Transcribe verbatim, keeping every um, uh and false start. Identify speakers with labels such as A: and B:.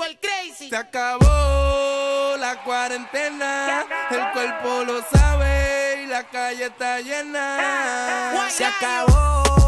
A: el crazy.
B: Se acabó la cuarentena, el cuerpo lo sabe y la calle está llena.
A: Se acabó